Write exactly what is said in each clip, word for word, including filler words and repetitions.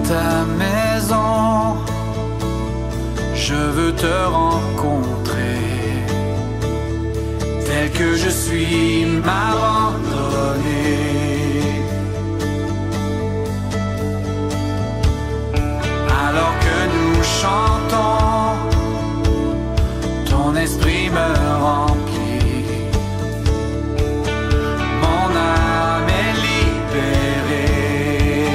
ta maison, je veux te rencontrer, tel que je suis, m'abandonner. Alors que nous chantons, ton esprit me remplit, mon âme est libérée.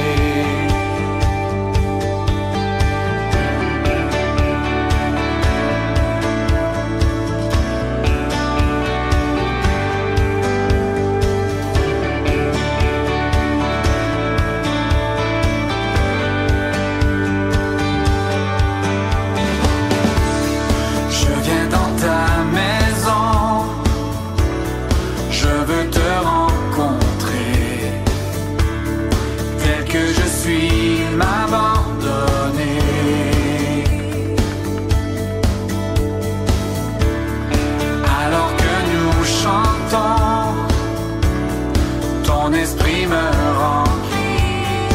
Je viens dans ta maison, je veux te rencontrer, tel que je suis, m'abandonner. Alors que nous chantons, ton esprit me remplit,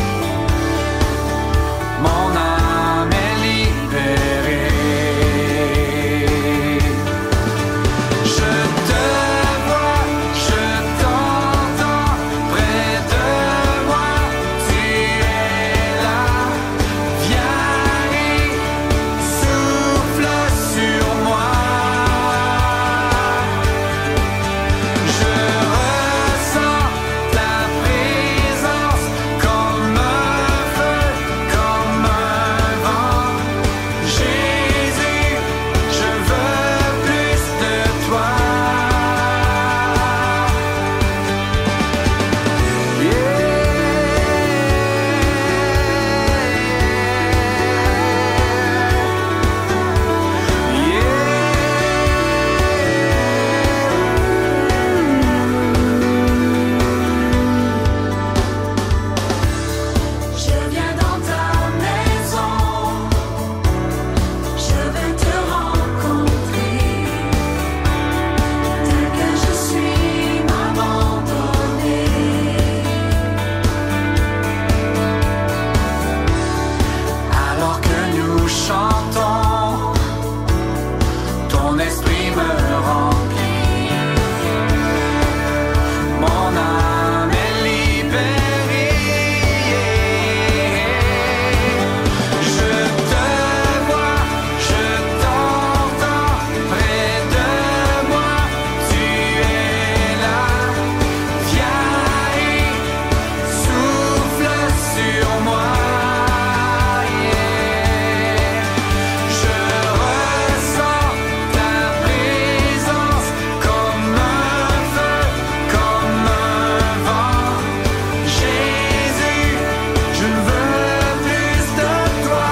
mon âme est libérée. Je te vois, je t'entends près de moi, tu es là, viens et souffle sur moi. Je ressens ta présence comme un feu, comme un vent. Jésus, je veux plus de toi. Je viens dans ta maison, je veux te rencontrer, tel que je suis, m'abandonner. Alors que nous chantons, ton esprit me remplit, mon âme est libérée. Je te vois, je t'entends près de moi, tu es là, viens et souffle sur moi. Je ressens ta présence comme un feu, comme un vent. Jésus, je veux plus de toi.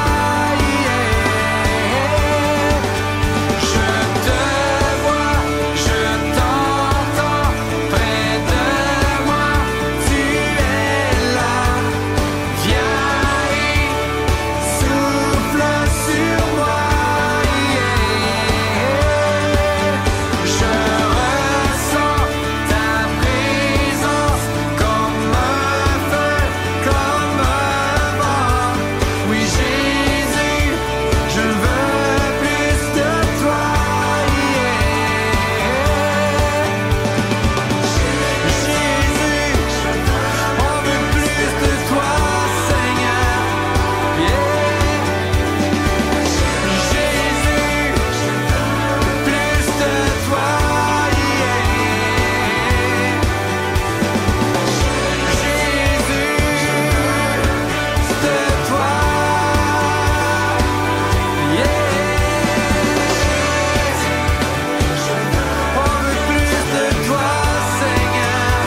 Je te vois, je t'entends près de moi, tu es là, viens et souffle sur moi. Je ressens ta présence comme un feu, comme un vent. Oui, Jésus, je veux plus de toi. Jésus, on veut plus de toi, Seigneur. Jésus, plus de toi. Jésus, de toi. On veut plus de toi, Seigneur.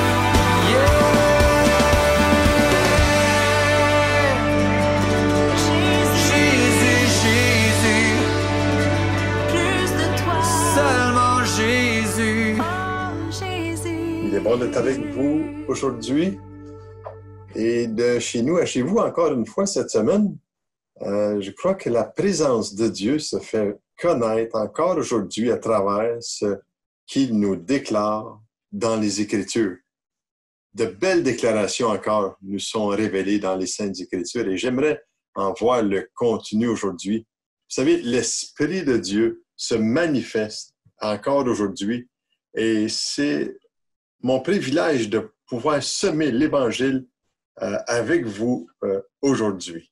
Jésus, Jésus, Plus de toi, seulement Jésus. oh Jésus. Il est bon d'être avec vous aujourd'hui et de chez nous à chez vous encore une fois cette semaine. Euh, je crois que la présence de Dieu se fait connaître encore aujourd'hui à travers ce qu'il nous déclare dans les Écritures. De belles déclarations encore nous sont révélées dans les Saintes Écritures et j'aimerais en voir le contenu aujourd'hui. Vous savez, l'Esprit de Dieu se manifeste encore aujourd'hui et c'est mon privilège de pouvoir semer l'Évangile euh, avec vous euh, aujourd'hui.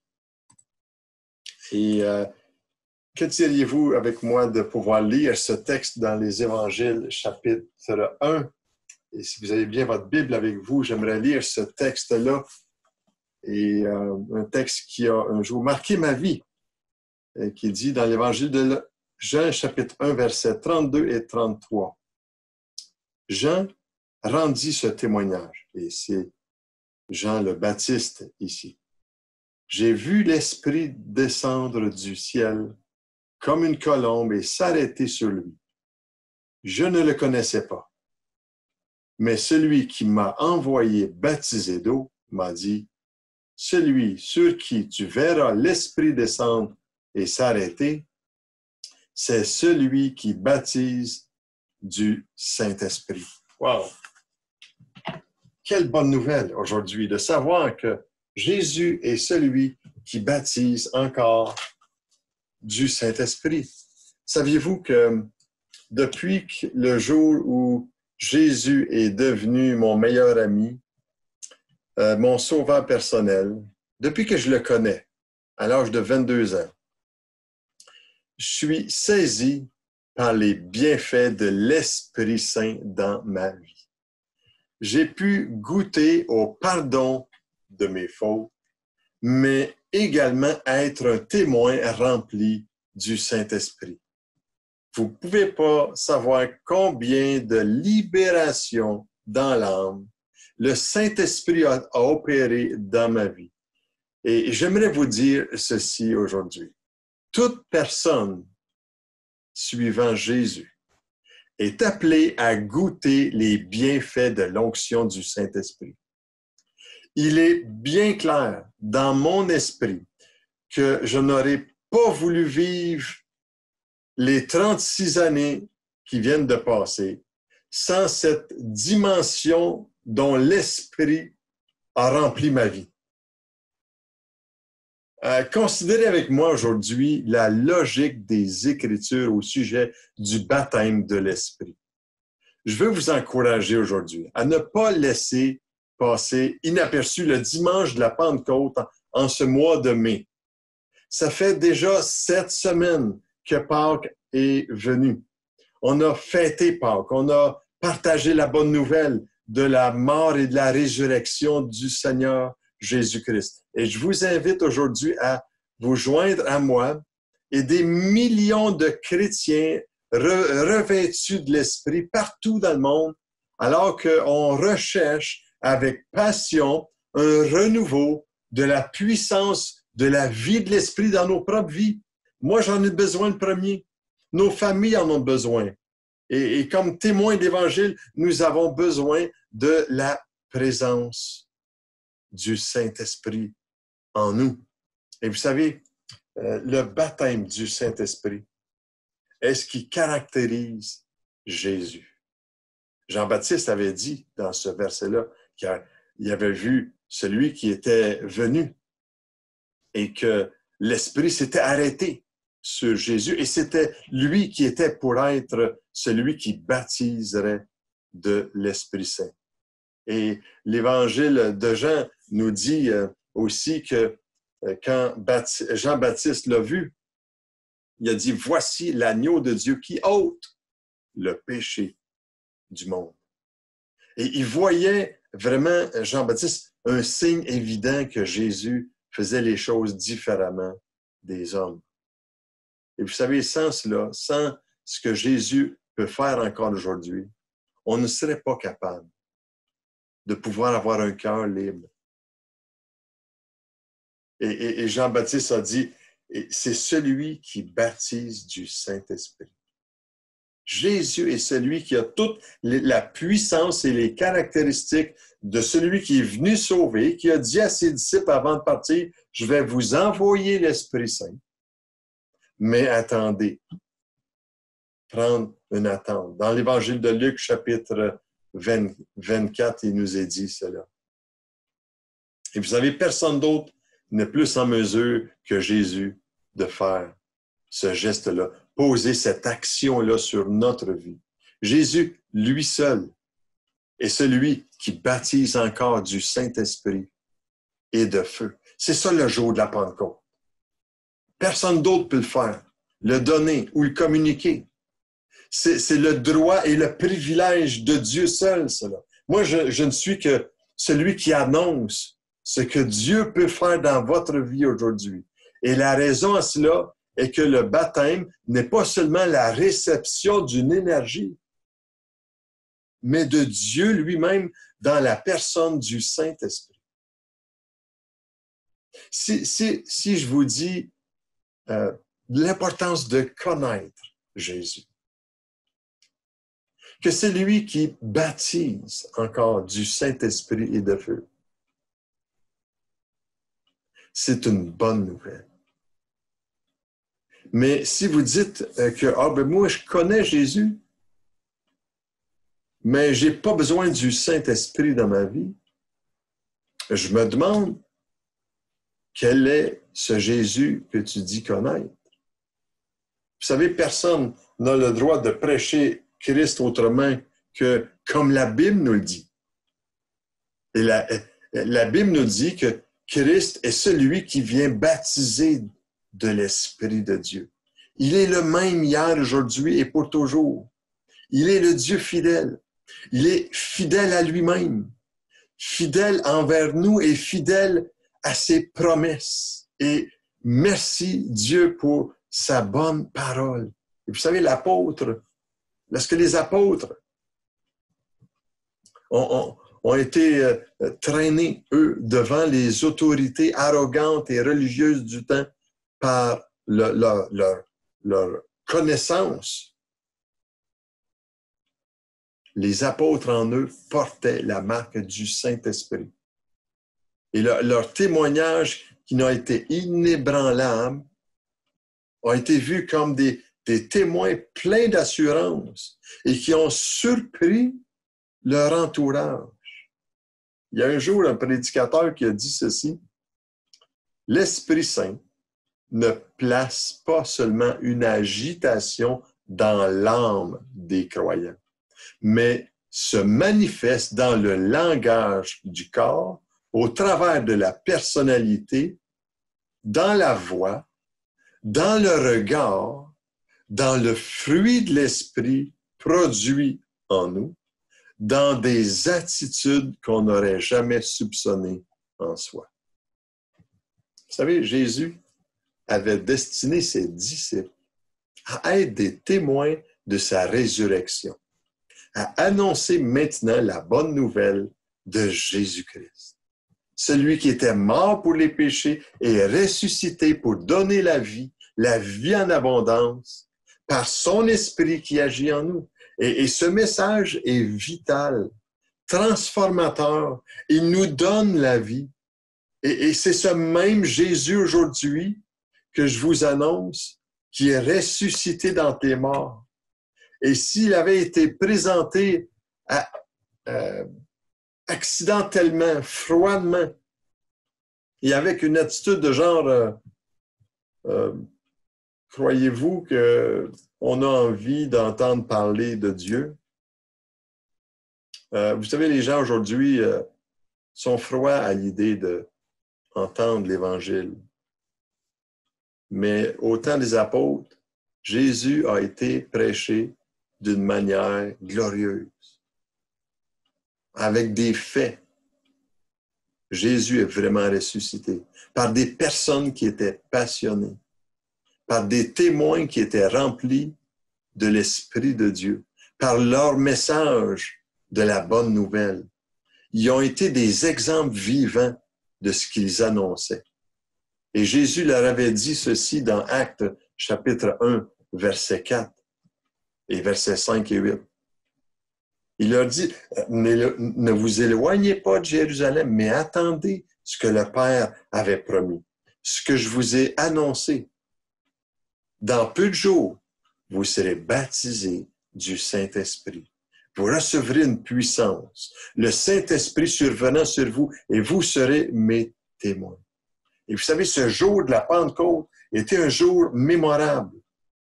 Et euh, que diriez-vous avec moi de pouvoir lire ce texte dans les Évangiles, chapitre un? Et si vous avez bien votre Bible avec vous, j'aimerais lire ce texte-là. Et euh, un texte qui a un jour marqué ma vie, et qui dit dans l'Évangile de Jean, chapitre un, versets trente-deux et trente-trois. Jean rendit ce témoignage, et c'est Jean le Baptiste ici. J'ai vu l'Esprit descendre du ciel comme une colombe et s'arrêter sur lui. Je ne le connaissais pas, mais celui qui m'a envoyé baptiser d'eau m'a dit, celui sur qui tu verras l'Esprit descendre et s'arrêter, c'est celui qui baptise du Saint-Esprit. Wow! Quelle bonne nouvelle aujourd'hui de savoir que Jésus est celui qui baptise encore du Saint-Esprit. Saviez-vous que depuis le jour où Jésus est devenu mon meilleur ami, euh, mon sauveur personnel, depuis que je le connais, à l'âge de vingt-deux ans, je suis saisi par les bienfaits de l'Esprit Saint dans ma vie. J'ai pu goûter au pardon de mes fautes, mais également être un témoin rempli du Saint-Esprit. Vous ne pouvez pas savoir combien de libération dans l'âme le Saint-Esprit a, a opéré dans ma vie. Et j'aimerais vous dire ceci aujourd'hui. Toute personne suivant Jésus est appelée à goûter les bienfaits de l'onction du Saint-Esprit. Il est bien clair dans mon esprit que je n'aurais pas voulu vivre les trente-six années qui viennent de passer sans cette dimension dont l'Esprit a rempli ma vie. Euh, considérez avec moi aujourd'hui la logique des Écritures au sujet du baptême de l'Esprit. Je veux vous encourager aujourd'hui à ne pas laisser passer inaperçu le dimanche de la Pentecôte en, en ce mois de mai. Ça fait déjà sept semaines que Pâques est venu. On a fêté Pâques, on a partagé la bonne nouvelle de la mort et de la résurrection du Seigneur Jésus-Christ. Et je vous invite aujourd'hui à vous joindre à moi et des millions de chrétiens re- revêtus de l'Esprit partout dans le monde, alors qu'on recherche avec passion un renouveau de la puissance de la vie de l'Esprit dans nos propres vies. Moi, j'en ai besoin le premier. Nos familles en ont besoin. Et, et comme témoins d'Évangile, nous avons besoin de la présence du Saint-Esprit en nous. Et vous savez, euh, le baptême du Saint-Esprit est ce qui caractérise Jésus. Jean-Baptiste avait dit dans ce verset-là qu'il avait vu celui qui était venu et que l'Esprit s'était arrêté sur Jésus et c'était lui qui était pour être celui qui baptiserait de l'Esprit Saint. Et l'Évangile de Jean nous dit aussi que quand Jean-Baptiste l'a vu, il a dit « Voici l'agneau de Dieu qui ôte le péché du monde. » Et il voyait vraiment, Jean-Baptiste, un signe évident que Jésus faisait les choses différemment des hommes. Et vous savez, sans cela, sans ce que Jésus peut faire encore aujourd'hui, on ne serait pas capable de pouvoir avoir un cœur libre. Et, et, et Jean-Baptiste a dit, c'est celui qui baptise du Saint-Esprit. Jésus est celui qui a toute la puissance et les caractéristiques de celui qui est venu sauver, qui a dit à ses disciples avant de partir, « Je vais vous envoyer l'Esprit Saint, mais attendez. » Prendre une attente. Dans l'Évangile de Luc, chapitre vingt-quatre, il nous est dit cela. Et vous savez, personne d'autre n'est plus en mesure que Jésus de faire ce geste-là, poser cette action-là sur notre vie. Jésus, lui seul, est celui qui baptise encore du Saint-Esprit et de feu. C'est ça le jour de la Pentecôte. Personne d'autre peut le faire, le donner ou le communiquer. C'est, c'est le droit et le privilège de Dieu seul, cela. Moi, je, je ne suis que celui qui annonce ce que Dieu peut faire dans votre vie aujourd'hui. Et la raison à cela est que le baptême n'est pas seulement la réception d'une énergie, mais de Dieu lui-même dans la personne du Saint-Esprit. Si, si, si je vous dis euh, l'importance de connaître Jésus, que c'est lui qui baptise encore du Saint-Esprit et de feu, c'est une bonne nouvelle. Mais si vous dites que ah, ben moi, je connais Jésus, mais je n'ai pas besoin du Saint-Esprit dans ma vie, je me demande quel est ce Jésus que tu dis connaître. Vous savez, personne n'a le droit de prêcher Christ autrement que comme la Bible nous le dit. Et la, la Bible nous dit que Christ est celui qui vient baptiser de l'Esprit de Dieu. Il est le même hier, aujourd'hui et pour toujours. Il est le Dieu fidèle. Il est fidèle à lui-même, fidèle envers nous et fidèle à ses promesses. Et merci Dieu pour sa bonne parole. Et vous savez, l'apôtre, lorsque les apôtres ont, ont, ont été euh, traînés, eux, devant les autorités arrogantes et religieuses du temps par le, leur, leur, leur connaissance, les apôtres en eux portaient la marque du Saint-Esprit. Et le, leur témoignage, qui n'a été inébranlable, a été vu comme des, des témoins pleins d'assurance et qui ont surpris leur entourage. Il y a un jour un prédicateur qui a dit ceci: « L'Esprit Saint ne place pas seulement une agitation dans l'âme des croyants, mais se manifeste dans le langage du corps, au travers de la personnalité, dans la voix, dans le regard, dans le fruit de l'esprit produit en nous, dans des attitudes qu'on n'aurait jamais soupçonnées en soi. » Vous savez, Jésus avait destiné ses disciples à être des témoins de sa résurrection, à annoncer maintenant la bonne nouvelle de Jésus-Christ. Celui qui était mort pour les péchés et ressuscité pour donner la vie, la vie en abondance, par son esprit qui agit en nous. Et, et ce message est vital, transformateur. Il nous donne la vie. Et, et c'est ce même Jésus aujourd'hui que je vous annonce, qui est ressuscité dans tes morts. Et s'il avait été présenté à, euh, accidentellement, froidement, et avec une attitude de genre, euh, euh, croyez-vous qu'on a envie d'entendre parler de Dieu? Euh, vous savez, les gens aujourd'hui euh, sont froids à l'idée d'entendre l'Évangile. Mais au temps des apôtres, Jésus a été prêché d'une manière glorieuse, avec des faits. Jésus est vraiment ressuscité par des personnes qui étaient passionnées, par des témoins qui étaient remplis de l'Esprit de Dieu, par leur message de la bonne nouvelle. Ils ont été des exemples vivants de ce qu'ils annonçaient. Et Jésus leur avait dit ceci dans Actes chapitre un, verset quatre et versets cinq et huit. Il leur dit, ne vous éloignez pas de Jérusalem, mais attendez ce que le Père avait promis, ce que je vous ai annoncé. Dans peu de jours, vous serez baptisés du Saint-Esprit. Vous recevrez une puissance, le Saint-Esprit survenant sur vous, et vous serez mes témoins. Et vous savez, ce jour de la Pentecôte était un jour mémorable,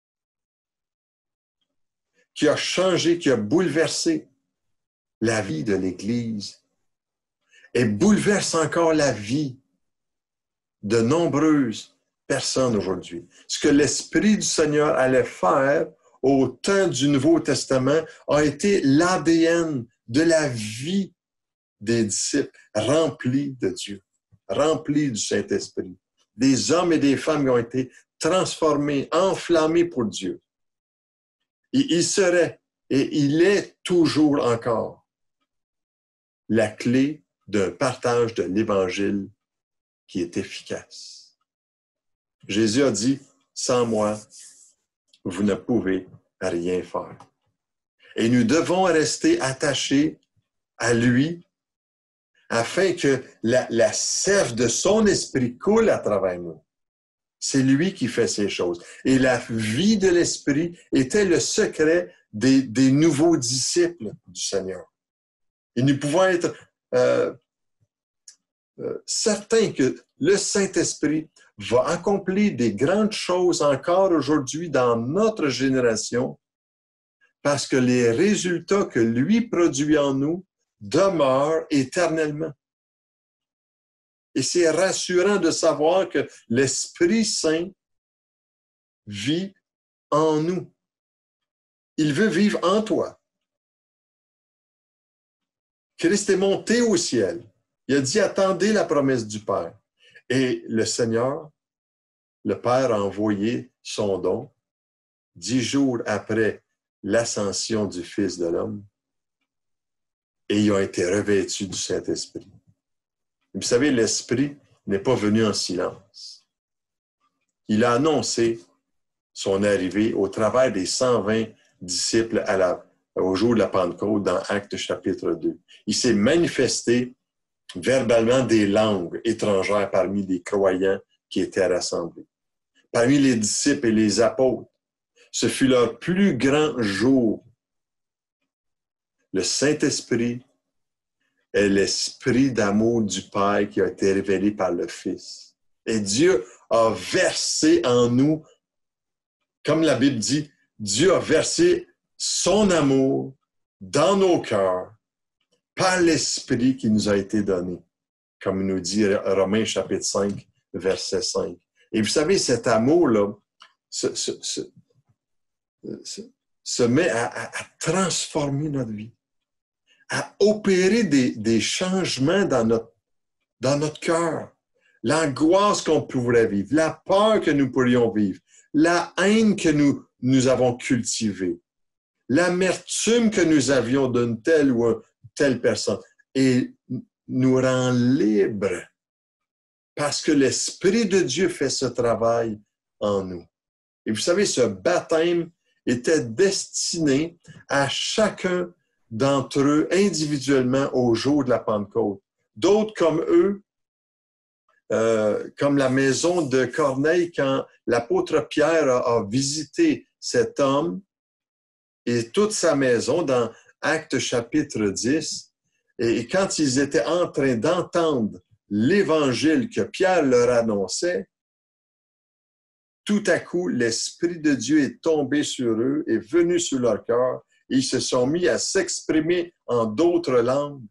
qui a changé, qui a bouleversé la vie de l'Église et bouleverse encore la vie de nombreuses personnes aujourd'hui. Ce que l'Esprit du Seigneur allait faire au temps du Nouveau Testament a été l'A D N de la vie des disciples remplis de Dieu, remplis du Saint-Esprit. Des hommes et des femmes qui ont été transformés, enflammés pour Dieu. Et il serait, et il est toujours encore, la clé d'un partage de l'Évangile qui est efficace. Jésus a dit, sans moi, vous ne pouvez rien faire. Et nous devons rester attachés à lui afin que la, la sève de son esprit coule à travers nous. C'est lui qui fait ces choses. Et la vie de l'esprit était le secret des, des nouveaux disciples du Seigneur. Et nous pouvons être euh, euh, certains que le Saint-Esprit va accomplir des grandes choses encore aujourd'hui dans notre génération parce que les résultats que lui produit en nous demeurent éternellement. Et c'est rassurant de savoir que l'Esprit Saint vit en nous. Il veut vivre en toi. Christ est monté au ciel. Il a dit, attendez la promesse du Père. Et le Seigneur, le Père a envoyé son don dix jours après l'ascension du Fils de l'homme et ils ont été revêtus du Saint-Esprit. Vous savez, l'Esprit n'est pas venu en silence. Il a annoncé son arrivée au travers des cent vingt disciples à la, au jour de la Pentecôte dans Actes chapitre deux. Il s'est manifesté verbalement des langues étrangères parmi les croyants qui étaient rassemblés. Parmi les disciples et les apôtres, ce fut leur plus grand jour. Le Saint-Esprit est l'esprit d'amour du Père qui a été révélé par le Fils. Et Dieu a versé en nous, comme la Bible dit, Dieu a versé son amour dans nos cœurs par l'Esprit qui nous a été donné, comme nous dit Romains chapitre cinq, verset cinq. Et vous savez, cet amour-là se, se, se, se, se met à, à, à transformer notre vie, à opérer des, des changements dans notre, dans notre cœur. L'angoisse qu'on pourrait vivre, la peur que nous pourrions vivre, la haine que nous, nous avons cultivée, l'amertume que nous avions d'une telle ou une telle personne, et nous rend libres parce que l'Esprit de Dieu fait ce travail en nous. Et vous savez, ce baptême était destiné à chacun d'entre eux individuellement au jour de la Pentecôte. D'autres comme eux, euh, comme la maison de Corneille, quand l'apôtre Pierre a, a visité cet homme et toute sa maison dans Actes chapitre dix, et, et quand ils étaient en train d'entendre l'Évangile que Pierre leur annonçait, tout à coup, l'Esprit de Dieu est tombé sur eux, est venu sur leur cœur, et ils se sont mis à s'exprimer en d'autres langues.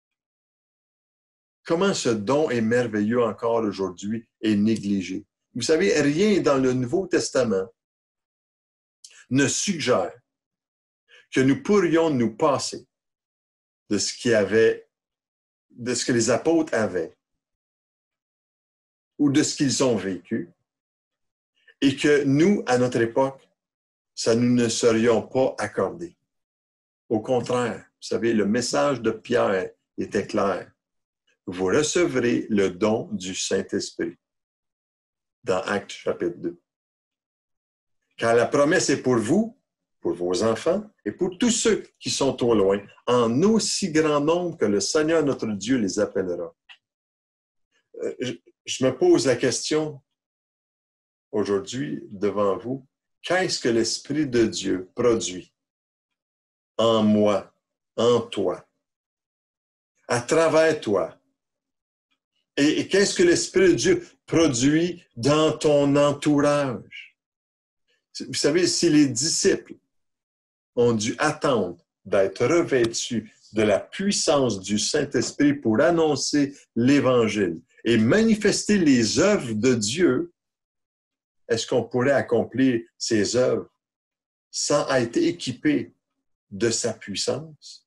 Comment ce don est merveilleux encore aujourd'hui et négligé. Vous savez, rien dans le Nouveau Testament ne suggère que nous pourrions nous passer de ce qu'il y avait, de ce que les apôtres avaient, ou de ce qu'ils ont vécu, et que nous, à notre époque, ça nous ne serions pas accordés. Au contraire, vous savez, le message de Pierre était clair. Vous recevrez le don du Saint-Esprit dans Actes chapitre deux. Car la promesse est pour vous, pour vos enfants et pour tous ceux qui sont au loin, en aussi grand nombre que le Seigneur notre Dieu les appellera. Je, je me pose la question aujourd'hui devant vous, qu'est-ce que l'Esprit de Dieu produit en moi, en toi, à travers toi, Et, et qu'est-ce que l'Esprit de Dieu produit dans ton entourage? Vous savez, si les disciples ont dû attendre d'être revêtus de la puissance du Saint-Esprit pour annoncer l'Évangile et manifester les œuvres de Dieu, est-ce qu'on pourrait accomplir ces œuvres sans être équipé de sa puissance?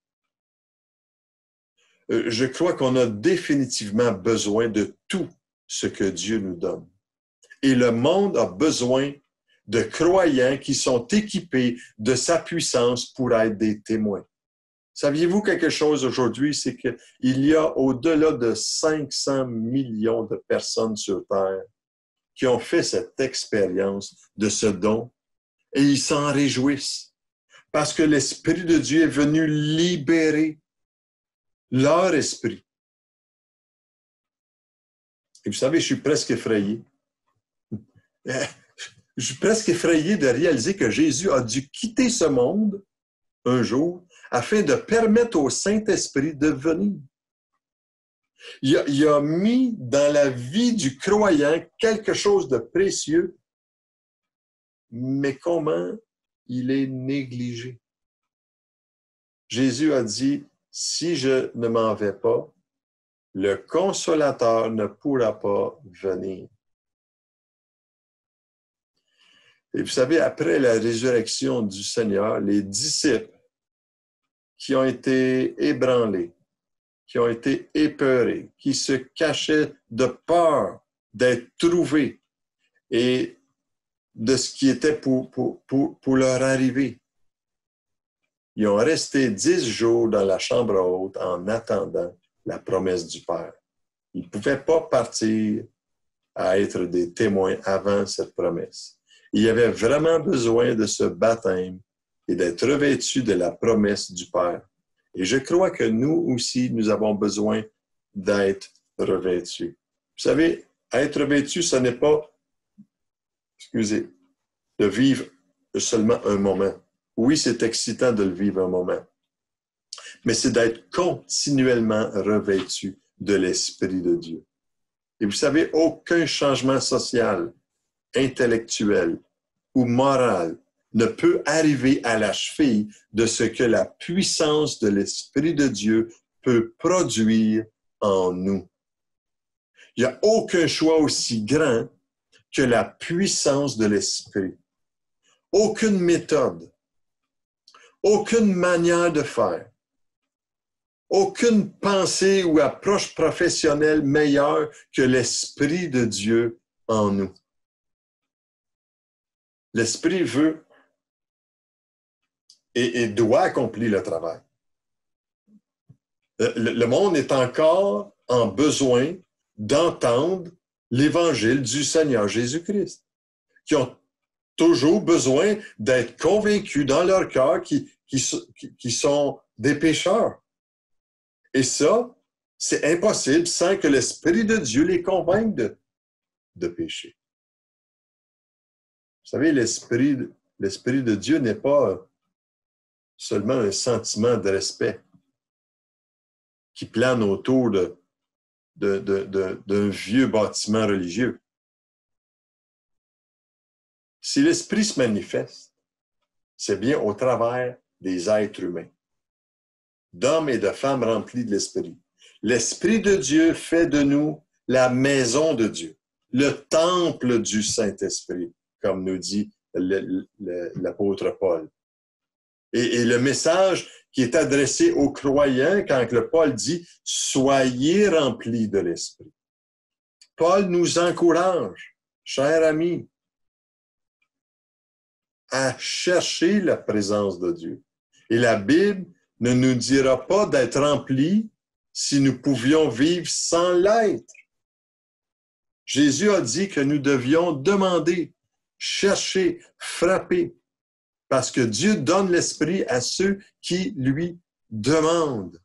Je crois qu'on a définitivement besoin de tout ce que Dieu nous donne. Et le monde a besoin de croyants qui sont équipés de sa puissance pour être des témoins. Saviez-vous quelque chose aujourd'hui? C'est qu'il y a au-delà de cinq cents millions de personnes sur Terre qui ont fait cette expérience de ce don et ils s'en réjouissent parce que l'Esprit de Dieu est venu libérer leur esprit. Et vous savez, je suis presque effrayé. Je suis presque effrayé de réaliser que Jésus a dû quitter ce monde un jour afin de permettre au Saint-Esprit de venir. Il a, il a mis dans la vie du croyant quelque chose de précieux, mais comment il est négligé? Jésus a dit, si je ne m'en vais pas, le Consolateur ne pourra pas venir. Et vous savez, après la résurrection du Seigneur, les disciples qui ont été ébranlés, qui ont été épeurés, qui se cachaient de peur d'être trouvés et de ce qui était pour, pour, pour, pour leur arriver. Ils ont resté dix jours dans la chambre haute en attendant la promesse du Père. Ils ne pouvaient pas partir à être des témoins avant cette promesse. Il y avait vraiment besoin de ce baptême et d'être revêtus de la promesse du Père. Et je crois que nous aussi, nous avons besoin d'être revêtus. Vous savez, être revêtu, ce n'est pas, excusez, de vivre seulement un moment. Oui, c'est excitant de le vivre un moment, mais c'est d'être continuellement revêtu de l'Esprit de Dieu. Et vous savez, aucun changement social, intellectuel ou moral ne peut arriver à la cheville de ce que la puissance de l'Esprit de Dieu peut produire en nous. Il n'y a aucun choix aussi grand que la puissance de l'Esprit. Aucune méthode, aucune manière de faire, aucune pensée ou approche professionnelle meilleure que l'Esprit de Dieu en nous. L'Esprit veut et, et doit accomplir le travail. Le, le monde est encore en besoin d'entendre l'Évangile du Seigneur Jésus-Christ, qui ont toujours besoin d'être convaincus dans leur cœur qui, qui, qui sont des pécheurs. Et ça, c'est impossible sans que l'Esprit de Dieu les convainque de, de pécher. Vous savez, l'Esprit, l'Esprit de Dieu n'est pas seulement un sentiment de respect qui plane autour de, de, de, de, d'un vieux bâtiment religieux. Si l'Esprit se manifeste, c'est bien au travers des êtres humains, d'hommes et de femmes remplis de l'Esprit. L'Esprit de Dieu fait de nous la maison de Dieu, le temple du Saint-Esprit, comme nous dit le, le, l'apôtre Paul. Et, et le message qui est adressé aux croyants quand le Paul dit « Soyez remplis de l'Esprit ». Paul nous encourage, chers amis, à chercher la présence de Dieu. Et la Bible ne nous dira pas d'être remplis si nous pouvions vivre sans l'être. Jésus a dit que nous devions demander, chercher, frapper, parce que Dieu donne l'Esprit à ceux qui lui demandent.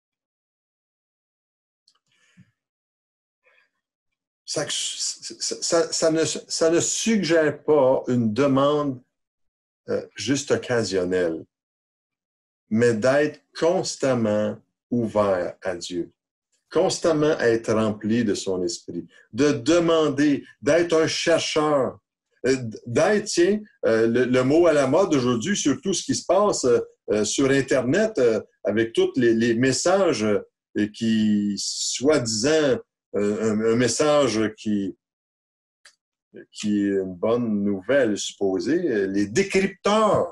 Ça, ça, ça, ne, ça ne suggère pas une demande euh, juste occasionnelle, mais d'être constamment ouvert à Dieu. constamment être rempli de son esprit, de demander, d'être un chercheur, d'être, tiens, euh, le, le mot à la mode aujourd'hui sur tout ce qui se passe euh, sur Internet euh, avec tous les, les messages euh, qui, soi-disant, euh, un, un message qui, qui est une bonne nouvelle supposée, les décrypteurs.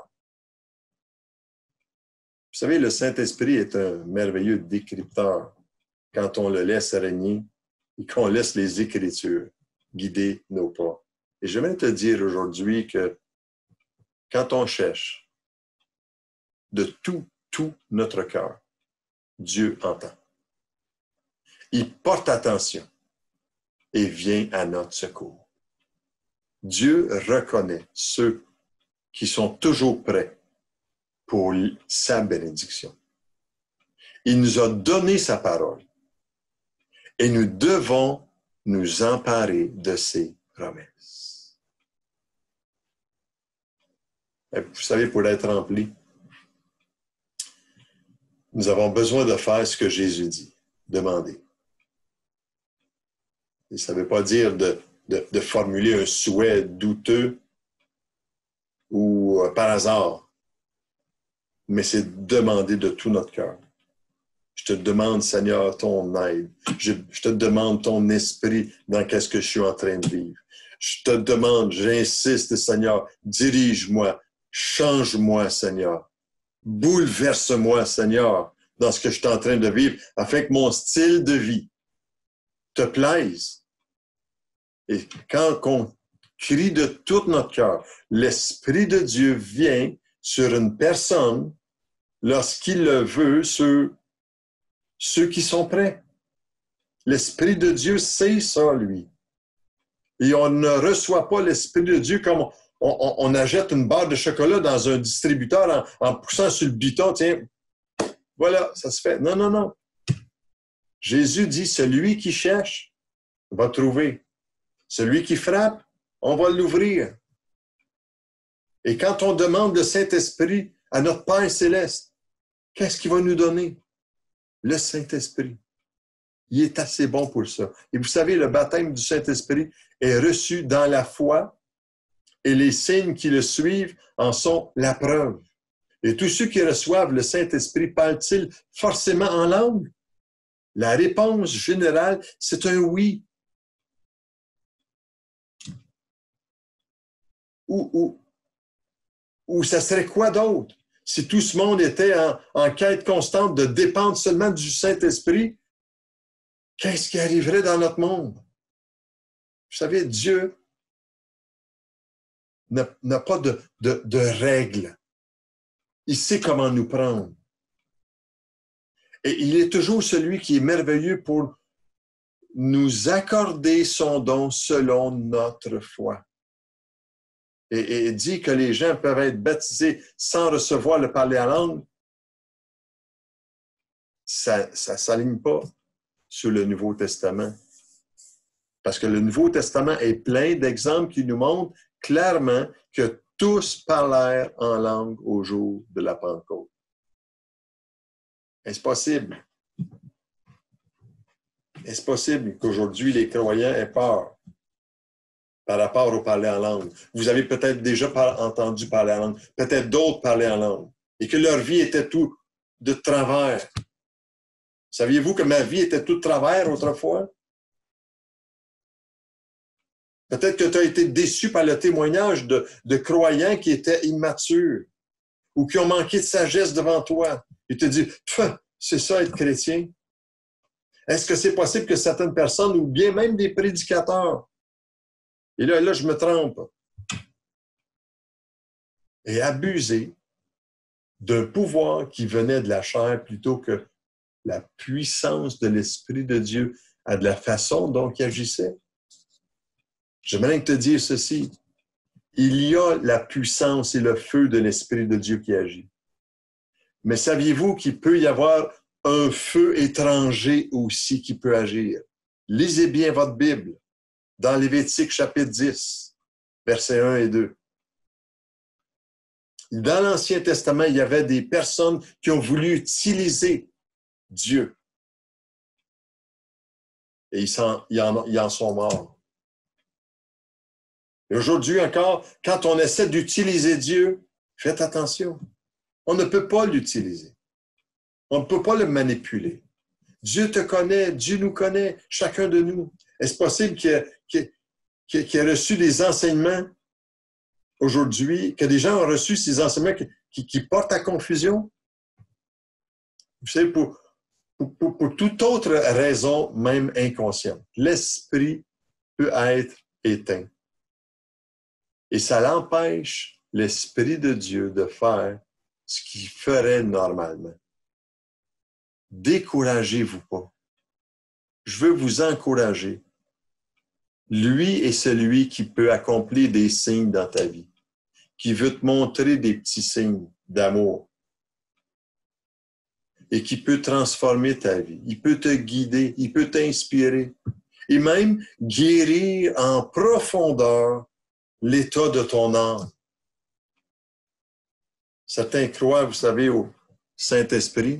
Vous savez, le Saint-Esprit est un merveilleux décrypteur quand on le laisse régner et qu'on laisse les Écritures guider nos pas. Et j'aimerais te dire aujourd'hui que quand on cherche de tout, tout notre cœur, Dieu entend. Il porte attention et vient à notre secours. Dieu reconnaît ceux qui sont toujours prêts pour sa bénédiction. Il nous a donné sa parole et nous devons nous emparer de ses promesses. Et vous savez, pour être rempli, nous avons besoin de faire ce que Jésus dit, demander. Et ça ne veut pas dire de, de, de formuler un souhait douteux ou euh, par hasard, mais c'est de demander de tout notre cœur. Je te demande, Seigneur, ton aide. Je, je te demande ton esprit dans qu'est-ce que je suis en train de vivre. Je te demande, j'insiste, Seigneur, dirige-moi, change-moi, Seigneur. Bouleverse-moi, Seigneur, dans ce que je suis en train de vivre, afin que mon style de vie te plaise. Et quand on crie de tout notre cœur, l'Esprit de Dieu vient sur une personne lorsqu'il le veut, sur ceux qui sont prêts. L'Esprit de Dieu sait ça, lui. Et on ne reçoit pas l'Esprit de Dieu comme on, on, on achète une barre de chocolat dans un distributeur en, en poussant sur le bouton, tiens, voilà, ça se fait. Non, non, non. Jésus dit, celui qui cherche va trouver. Celui qui frappe, on va l'ouvrir. Et quand on demande le Saint-Esprit à notre Père céleste, qu'est-ce qu'il va nous donner? Le Saint-Esprit. Il est assez bon pour ça. Et vous savez, le baptême du Saint-Esprit est reçu dans la foi et les signes qui le suivent en sont la preuve. Et tous ceux qui reçoivent le Saint-Esprit parlent-ils forcément en langue? La réponse générale, c'est un oui. Ou, ou, ou ça serait quoi d'autre? Si tout ce monde était en, en quête constante de dépendre seulement du Saint-Esprit, qu'est-ce qui arriverait dans notre monde? Vous savez, Dieu n'a, n'a pas de, de, de règles. Il sait comment nous prendre. Et il est toujours celui qui est merveilleux pour nous accorder son don selon notre foi. Et, et dit que les gens peuvent être baptisés sans recevoir le parler en langue, ça ne s'aligne pas sur le Nouveau Testament. Parce que le Nouveau Testament est plein d'exemples qui nous montrent clairement que tous parlèrent en langue au jour de la Pentecôte. Est-ce possible? Est-ce possible qu'aujourd'hui les croyants aient peur par rapport au parler en langue? Vous avez peut-être déjà par- entendu parler en langue, peut-être d'autres parler en langue, et que leur vie était tout de travers. Saviez-vous que ma vie était tout de travers autrefois? Peut-être que tu as été déçu par le témoignage de, de croyants qui étaient immatures ou qui ont manqué de sagesse devant toi. Et te dis, c'est ça être chrétien. Est-ce que c'est possible que certaines personnes, ou bien même des prédicateurs, et là, là, je me trompe, aient abusé d'un pouvoir qui venait de la chair plutôt que la puissance de l'Esprit de Dieu à de la façon dont il agissait? J'aimerais te dire ceci. Il y a la puissance et le feu de l'Esprit de Dieu qui agit. Mais saviez-vous qu'il peut y avoir un feu étranger aussi qui peut agir? Lisez bien votre Bible dans Lévitique chapitre dix, versets un et deux. Dans l'Ancien Testament, il y avait des personnes qui ont voulu utiliser Dieu et ils, s'en, ils, en, ils en sont morts. Et aujourd'hui encore, quand on essaie d'utiliser Dieu, faites attention. On ne peut pas l'utiliser. On ne peut pas le manipuler. Dieu te connaît, Dieu nous connaît, chacun de nous. Est-ce possible qu'il ait, qu'il ait, qu'il ait reçu des enseignements aujourd'hui, que des gens ont reçu ces enseignements qui, qui, qui portent à confusion? Vous savez, pour, pour, pour, pour toute autre raison, même inconsciente, l'esprit peut être éteint. Et ça l'empêche, l'Esprit de Dieu, de faire ce qu'il ferait normalement. Découragez-vous pas. Je veux vous encourager. Lui est celui qui peut accomplir des signes dans ta vie, qui veut te montrer des petits signes d'amour et qui peut transformer ta vie. Il peut te guider, il peut t'inspirer et même guérir en profondeur l'état de ton âme. Certains croient, vous savez, au Saint-Esprit,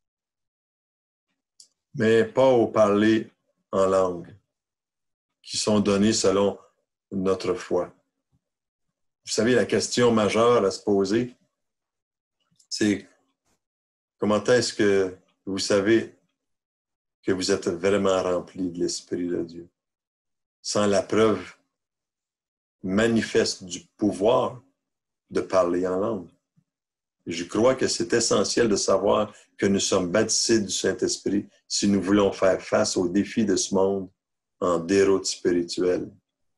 mais pas au parler en langue, qui sont donnés selon notre foi. Vous savez, la question majeure à se poser, c'est comment est-ce que vous savez que vous êtes vraiment rempli de l'Esprit de Dieu, sans la preuve manifeste du pouvoir de parler en langue. Et je crois que c'est essentiel de savoir que nous sommes baptisés du Saint-Esprit si nous voulons faire face aux défis de ce monde en déroute spirituelle.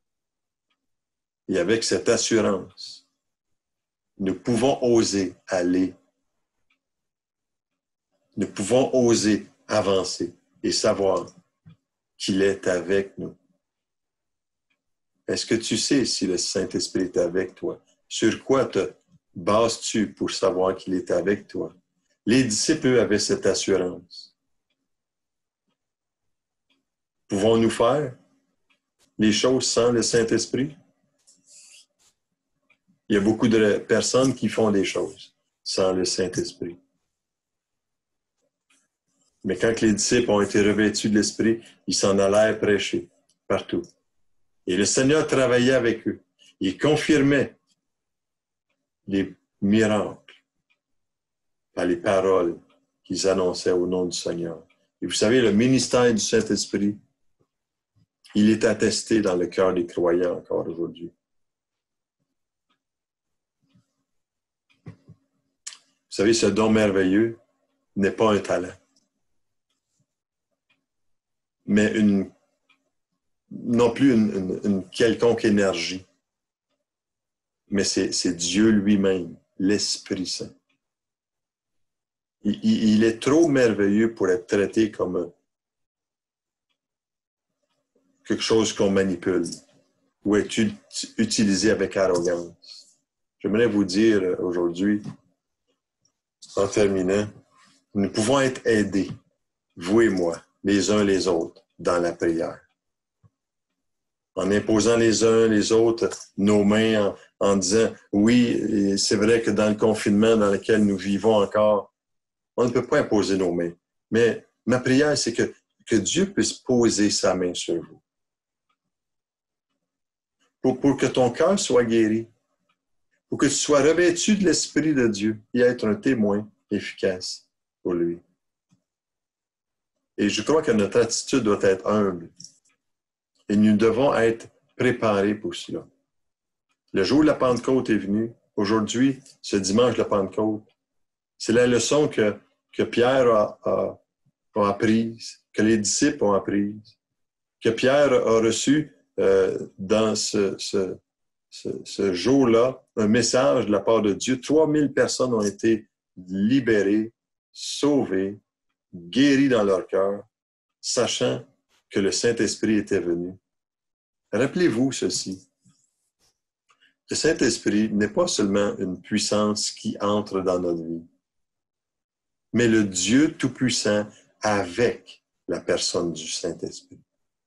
Et avec cette assurance, nous pouvons oser aller. Nous pouvons oser avancer et savoir qu'il est avec nous. Est-ce que tu sais si le Saint-Esprit est avec toi? Sur quoi te bases-tu pour savoir qu'il est avec toi? Les disciples, eux, avaient cette assurance. Pouvons-nous faire les choses sans le Saint-Esprit? Il y a beaucoup de personnes qui font des choses sans le Saint-Esprit. Mais quand les disciples ont été revêtus de l'Esprit, ils s'en allèrent prêcher partout. Et le Seigneur travaillait avec eux. Il confirmait les miracles par les paroles qu'ils annonçaient au nom du Seigneur. Et vous savez, le ministère du Saint-Esprit, il est attesté dans le cœur des croyants encore aujourd'hui. Vous savez, ce don merveilleux n'est pas un talent, mais une, non plus une, une, une quelconque énergie, mais c'est, c'est Dieu lui-même, l'Esprit Saint. Il, il, il est trop merveilleux pour être traité comme quelque chose qu'on manipule ou être utilisé avec arrogance. J'aimerais vous dire aujourd'hui, en terminant, nous pouvons être aidés, vous et moi, les uns les autres, dans la prière. En imposant les uns les autres nos mains, en, en disant, oui, c'est vrai que dans le confinement dans lequel nous vivons encore, on ne peut pas imposer nos mains. Mais ma prière, c'est que, que Dieu puisse poser sa main sur vous. Pour, pour que ton cœur soit guéri, pour que tu sois revêtu de l'Esprit de Dieu et être un témoin efficace pour lui. Et je crois que notre attitude doit être humble. Et nous devons être préparés pour cela. Le jour de la Pentecôte est venu. Aujourd'hui, ce dimanche de la Pentecôte, c'est la leçon que, que Pierre a, a, a apprise, que les disciples ont apprise, que Pierre a reçu euh, dans ce, ce, ce, ce jour-là un message de la part de Dieu. trois mille personnes ont été libérées, sauvées, guéries dans leur cœur, sachant que le Saint-Esprit était venu. Rappelez-vous ceci. Le Saint-Esprit n'est pas seulement une puissance qui entre dans notre vie, mais le Dieu Tout-Puissant avec la personne du Saint-Esprit.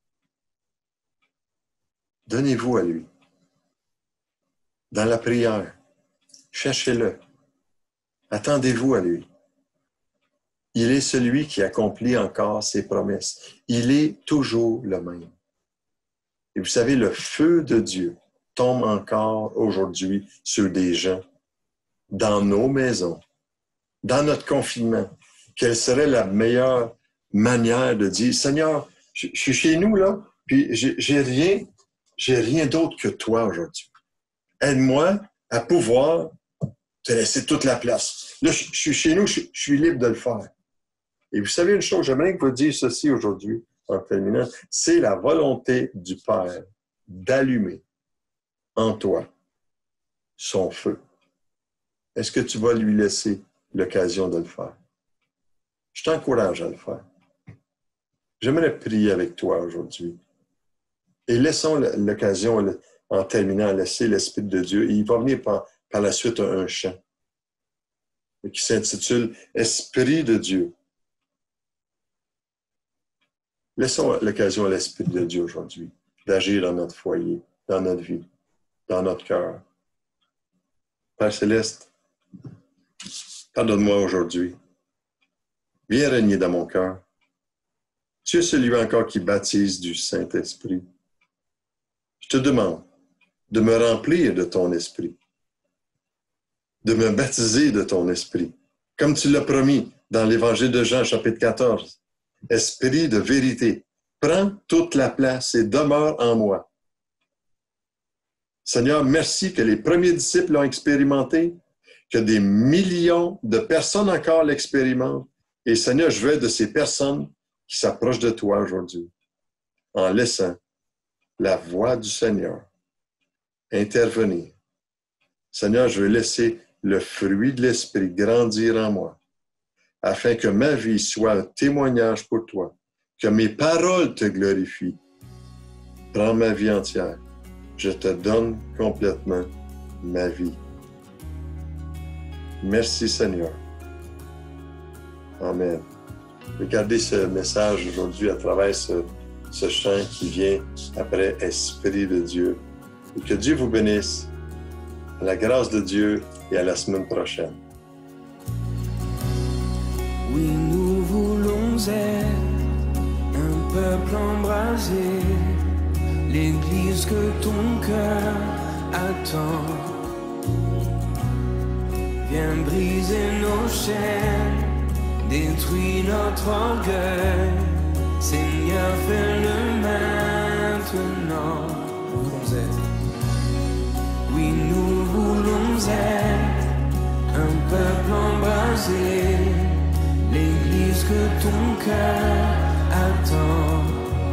Donnez-vous à lui. Dans la prière, cherchez-le. Attendez-vous à lui. Il est celui qui accomplit encore ses promesses. Il est toujours le même. Et vous savez, le feu de Dieu tombe encore aujourd'hui sur des gens, dans nos maisons, dans notre confinement. Quelle serait la meilleure manière de dire, Seigneur, je, je suis chez nous, là, puis j'ai, j'ai rien, j'ai rien d'autre que toi aujourd'hui. Aide-moi à pouvoir te laisser toute la place. Là, je, je suis chez nous, je, je suis libre de le faire. Et vous savez une chose, j'aimerais vous dire ceci aujourd'hui, en terminant, c'est la volonté du Père d'allumer en toi son feu. Est-ce que tu vas lui laisser l'occasion de le faire? Je t'encourage à le faire. J'aimerais prier avec toi aujourd'hui. Et laissons l'occasion, en terminant, à laisser l'Esprit de Dieu. Et il va venir par, par la suite un, un chant qui s'intitule « Esprit de Dieu ». Laissons l'occasion à l'Esprit de Dieu aujourd'hui d'agir dans notre foyer, dans notre vie, dans notre cœur. Père Céleste, pardonne-moi aujourd'hui. Viens régner dans mon cœur. Tu es celui encore qui baptise du Saint-Esprit. Je te demande de me remplir de ton esprit, de me baptiser de ton esprit, comme tu l'as promis dans l'Évangile de Jean, chapitre quatorze. Esprit de vérité, prends toute la place et demeure en moi. Seigneur, merci que les premiers disciples l'ont expérimenté, que des millions de personnes encore l'expérimentent. Et Seigneur, je veux être de ces personnes qui s'approchent de toi aujourd'hui, en laissant la voix du Seigneur intervenir. Seigneur, je veux laisser le fruit de l'Esprit grandir en moi, afin que ma vie soit un témoignage pour toi, que mes paroles te glorifient. Prends ma vie entière. Je te donne complètement ma vie. Merci Seigneur. Amen. Regardez ce message aujourd'hui à travers ce, ce chant qui vient après Esprit de Dieu. Et que Dieu vous bénisse. À la grâce de Dieu et à la semaine prochaine. Oui, nous voulons être un peuple embrasé, l'Église que ton cœur attend. Viens briser nos chaînes, détruis notre orgueil. Seigneur, fais-le maintenant. Nous voulons être. Oui, nous voulons être un peuple embrasé, l'Église que ton cœur attend.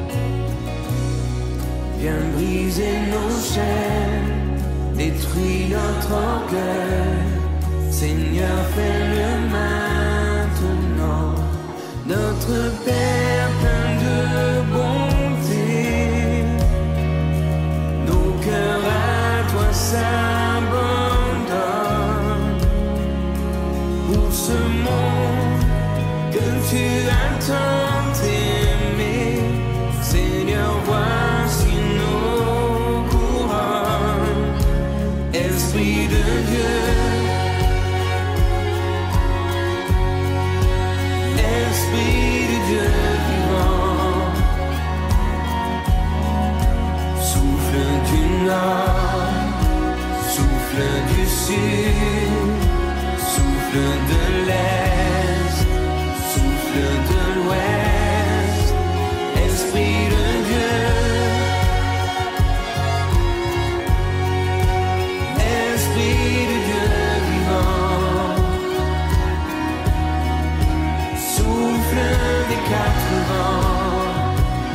Viens briser nos chaînes, détruis notre orgueil. Seigneur, fais-le maintenant. Notre Père plein de bonté, nos cœurs à toi s'abandonnent. Pour ce monde que tu as tant aimé, Seigneur, voici nos couronnes. Esprit de Dieu, Esprit de Dieu vivant, souffle du nord, souffle du sud, souffle de l'est, souffle de l'ouest, Esprit de Dieu, Esprit de Dieu vivant, souffle des quatre vents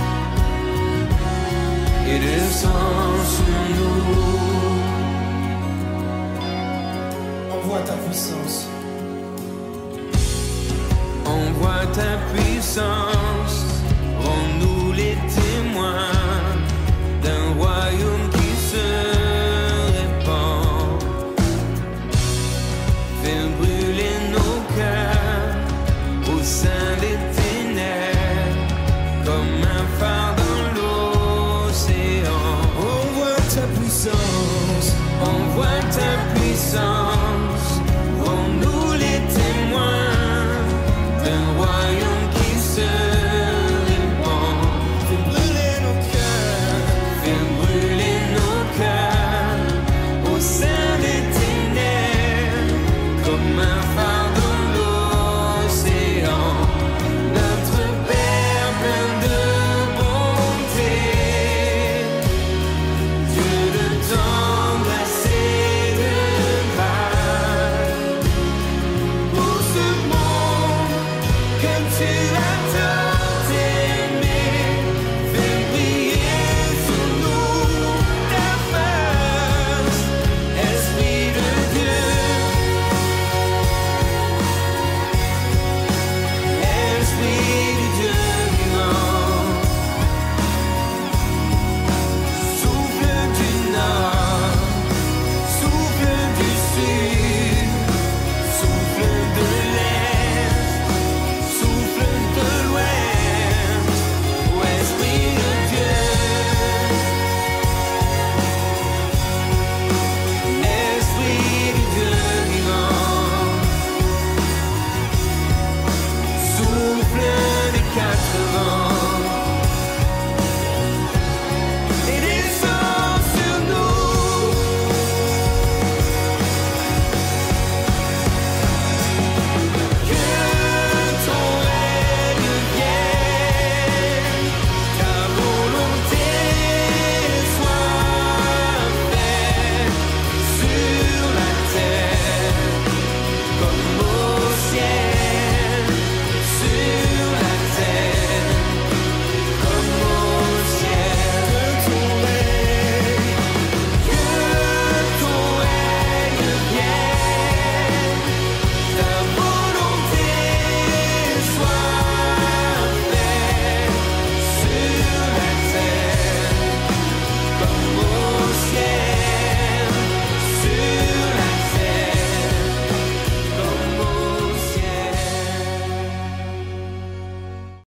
et descend sur nous. Envoie ta puissance. Envoie ta puissance, rends-nous les témoins d'un royaume qui se répand. Fais brûler nos cœurs au sein des ténèbres, comme un phare dans l'océan. Envoie ta puissance, envoie ta puissance, rends-nous les témoins d'un royaume and find